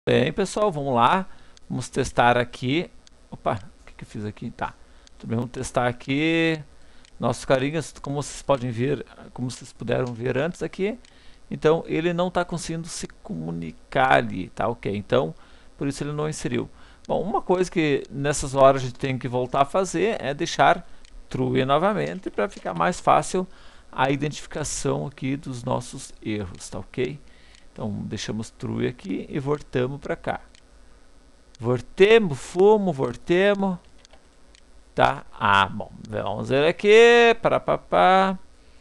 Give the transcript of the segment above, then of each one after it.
Bem, pessoal, vamos lá. Vamos testar aqui. Opa, o que eu fiz aqui? Tá. Tudo bem, vamos testar aqui. Nossos carinhas, como vocês podem ver, como vocês puderam ver antes aqui. Então, ele não está conseguindo se comunicar ali, tá ok? Então, por isso ele não inseriu. Bom, uma coisa que nessas horas a gente tem que voltar a fazer é deixar true novamente para ficar mais fácil a identificação aqui dos nossos erros, tá ok? Então deixamos true aqui e voltamos para cá. Voltemos, voltemos. Tá? Ah, bom. Vamos ver aqui. Parapapá.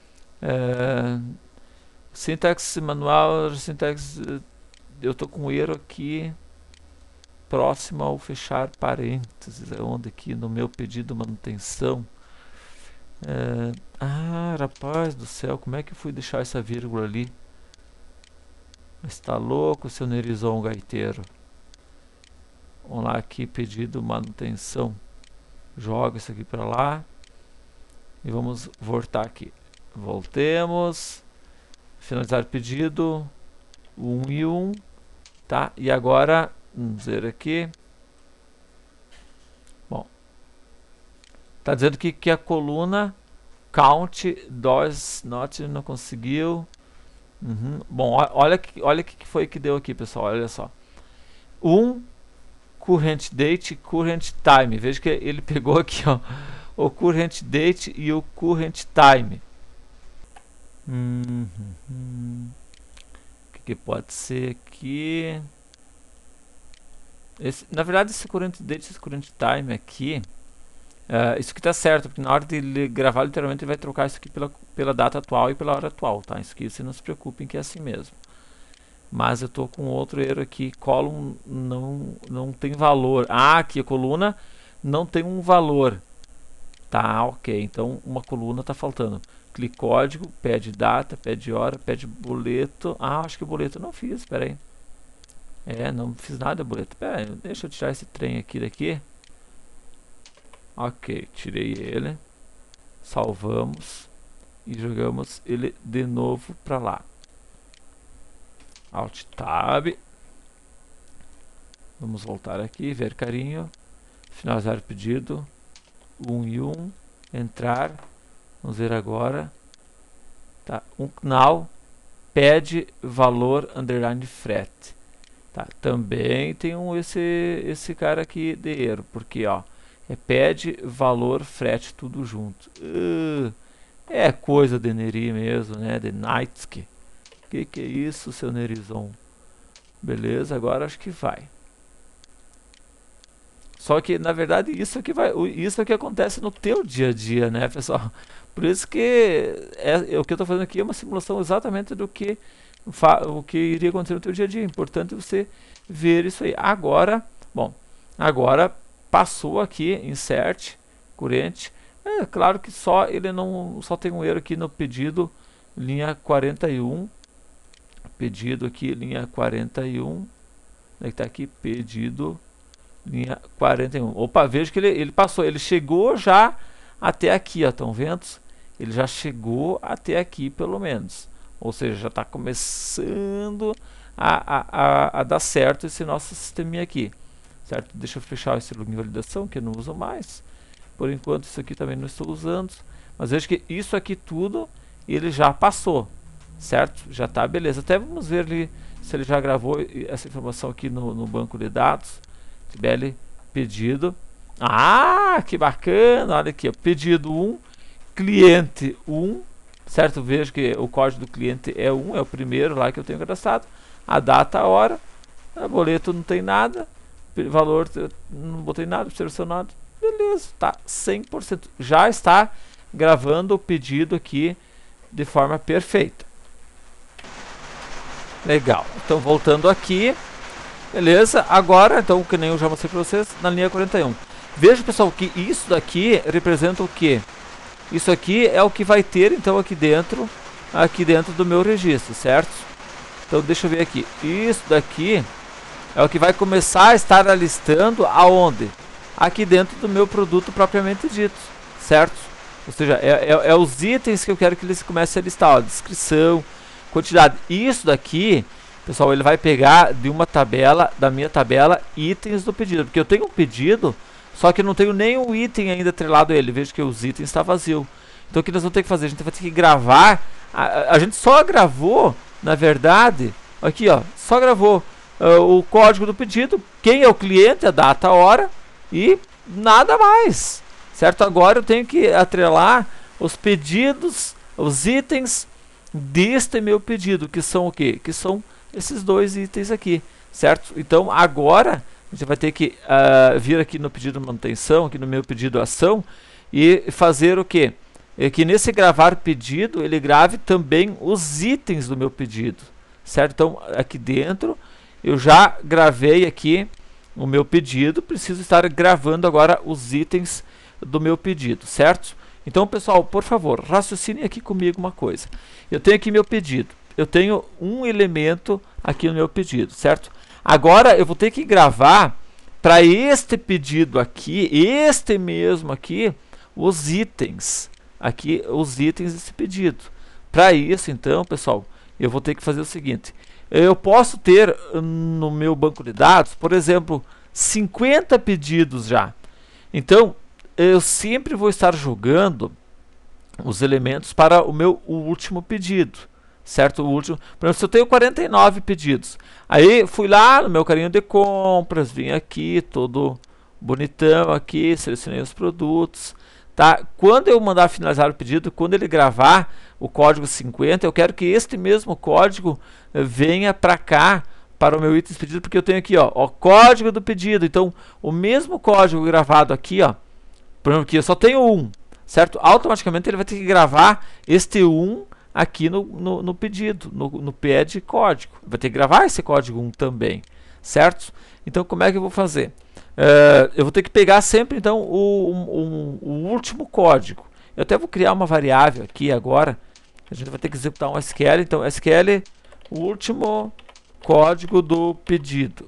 Sintaxe manual, sintaxe. Eu tô com um erro aqui. Próximo ao fechar parênteses. É onde aqui no meu pedido de manutenção. Rapaz do céu, como é que eu fui deixar essa vírgula ali? Está louco, seu Nerizon gaiteiro. Vamos lá aqui, pedido manutenção. Joga isso aqui para lá. E vamos voltar aqui. Voltemos. Finalizar pedido. 1 e 1. Tá? E agora, vamos ver aqui. Bom. Está dizendo que a coluna count does not não conseguiu. Bom, olha que foi que deu aqui, pessoal. Olha só. Current date, current time. Veja que ele pegou aqui, ó, o current date e o current time. O que pode ser aqui? Na verdade, esse current date e esse current time aqui, isso aqui tá certo, porque na hora de ele gravar, literalmente ele vai trocar isso aqui pela data atual e pela hora atual, tá? Isso aqui, você não se preocupem que é assim mesmo. Mas eu tô com outro erro aqui, column não tem valor. Aqui a coluna não tem um valor. Tá, ok. Então uma coluna tá faltando. Clique código, pede data, pede hora, pede boleto. Acho que o boleto não fiz, espera aí. Não fiz nada boleto. Espera aí, deixa eu tirar esse trem aqui daqui. Ok, tirei ele. Salvamos e jogamos ele de novo para lá. Alt Tab. Vamos voltar aqui, ver carinho. Finalizar o pedido. 1 e 1. Entrar. Vamos ver agora. Tá. Now. Pede valor underline fret. Tá. Também tem esse cara aqui de erro. Porque ó. Pede valor fret tudo junto. É coisa de Neri mesmo, né? De Nightsky. Que é isso, seu Nerizon? Beleza, agora acho que vai. Só que, na verdade, isso aqui acontece no teu dia a dia, né, pessoal? Por isso que o que eu estou fazendo aqui é uma simulação exatamente do que o que iria acontecer no teu dia a dia. É importante você ver isso aí. Agora, bom, agora passou aqui, insert, current. Claro que só tem um erro aqui no pedido, linha 41. Pedido aqui, linha 41. Onde é que tá aqui? Pedido, linha 41. Opa, vejo que ele passou. Ele chegou já até aqui, ó. Estão vendo? Ele já chegou até aqui, pelo menos. Ou seja, já está começando a dar certo esse nosso sisteminha aqui. Certo? Deixa eu fechar esse login validação, que eu não uso mais. Por enquanto, isso aqui também não estou usando. Mas vejo que isso aqui tudo, ele já passou. Certo? Já está, beleza. Até vamos ver ali se ele já gravou essa informação aqui no banco de dados. TBL pedido. Que bacana! Olha aqui, ó, pedido 1, cliente 1. Certo? Vejo que o código do cliente é 1, é o primeiro lá que eu tenho cadastrado. A data, a hora. Boleto não tem nada. Valor, não botei nada, selecionado. Beleza, tá 100%. Já está gravando o pedido aqui de forma perfeita. Legal, então voltando aqui, beleza, agora, então, que nem eu já mostrei para vocês, na linha 41. Veja, pessoal, que isso daqui representa o que? Isso aqui é o que vai ter, então, aqui dentro do meu registro, certo? Então, deixa eu ver aqui, isso daqui é o que vai começar a estar alistando aonde? Aqui dentro do meu produto propriamente dito, certo? Ou seja, é os itens que eu quero que eles comecem a listar, ó, descrição, quantidade. Isso daqui, pessoal, ele vai pegar de uma tabela, da minha tabela, itens do pedido. Porque eu tenho um pedido, só que eu não tenho nenhum item ainda atrelado a ele. Veja que os itens estão vazios. Então o que nós vamos ter que fazer? A gente vai ter que gravar. A gente só gravou, na verdade, aqui ó, só gravou o código do pedido, quem é o cliente, a data, a hora e nada mais. Certo? Agora eu tenho que atrelar os pedidos, os itens deste meu pedido, que são o quê? Que são esses dois itens aqui, certo? Então agora a gente vai ter que vir aqui no pedido manutenção, aqui no meu pedido ação, e fazer o quê? É que nesse gravar pedido, ele grave também os itens do meu pedido, certo? Então aqui dentro eu já gravei aqui o meu pedido, preciso estar gravando agora os itens do meu pedido, certo? Então, pessoal, por favor, raciocinem aqui comigo uma coisa. Eu tenho aqui meu pedido. Eu tenho um elemento aqui no meu pedido, certo? Agora eu vou ter que gravar para este pedido aqui, este mesmo aqui, os itens. Aqui, os itens desse pedido. Para isso, então, pessoal, eu vou ter que fazer o seguinte. Eu posso ter no meu banco de dados, por exemplo, 50 pedidos já. Então, eu sempre vou estar jogando os elementos para o meu último pedido, certo? O último, por exemplo, se eu tenho 49 pedidos, aí fui lá no meu carrinho de compras, vim aqui todo bonitão aqui, selecionei os produtos, tá? Quando eu mandar finalizar o pedido, quando ele gravar o código 50, eu quero que este mesmo código venha para cá, para o meu item pedido, porque eu tenho aqui, ó, o código do pedido. Então, o mesmo código gravado aqui, ó, por exemplo, aqui eu só tenho um, certo? Automaticamente ele vai ter que gravar este 1 aqui no pedido, no pad código. Vai ter que gravar esse código 1 também, certo? Então, como é que eu vou fazer? Eu vou ter que pegar sempre, então, o último código. Eu até vou criar uma variável aqui agora. A gente vai ter que executar um SQL. Então, SQL, o último código do pedido.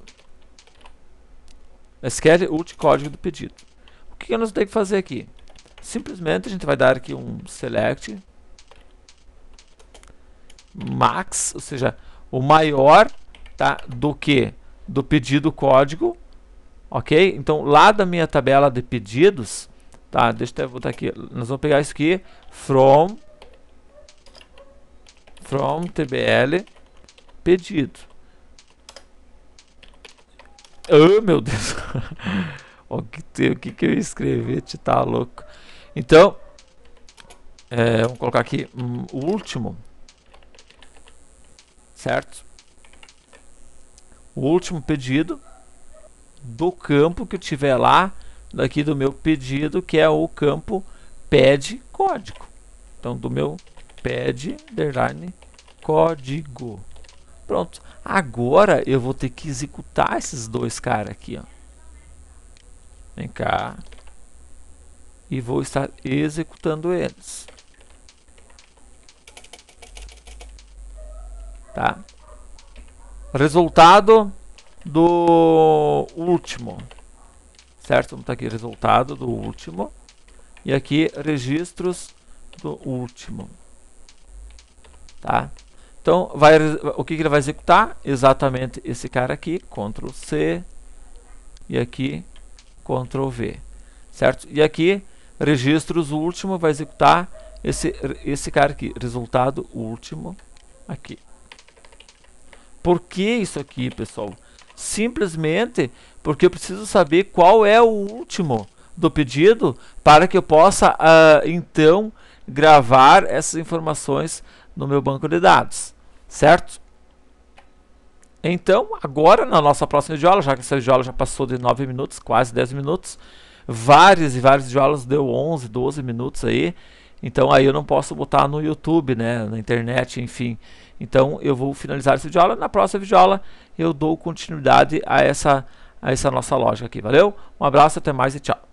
SQL, último código do pedido. O que nós temos que fazer aqui? Simplesmente a gente vai dar aqui um select max, ou seja, o maior, tá, do que do pedido código, ok? Então lá da minha tabela de pedidos, tá? Deixa eu botar aqui. Nós vamos pegar isso aqui from tbl pedido. Oh meu Deus! O que eu ia escrever? Te tá louco. Então, vamos colocar aqui o último, certo? O último pedido do campo que eu tiver lá, daqui do meu pedido, que é o campo pad código. Então, do meu pad underline código. Pronto. Agora eu vou ter que executar esses dois caras aqui, ó. Vem cá. E vou estar executando eles. Tá? Resultado do último. Certo? Vamos estar aqui, resultado do último. E aqui, registros do último. Tá? Então, o que ele vai executar? Exatamente esse cara aqui. Ctrl C. E aqui, Ctrl V. Certo? E aqui, registros último, vai executar esse cara aqui. Resultado último aqui. Por que isso aqui, pessoal? Simplesmente porque eu preciso saber qual é o último do pedido para que eu possa, então, gravar essas informações no meu banco de dados. Certo? Então, agora, na nossa próxima videoaula, já que essa videoaula já passou de 9 minutos, quase 10 minutos, várias e várias videoaulas deu 11, 12 minutos aí, então aí eu não posso botar no YouTube, né, na internet, enfim. Então eu vou finalizar essa videoaula, na próxima videoaula eu dou continuidade a essa nossa lógica aqui, valeu? Um abraço, até mais e tchau!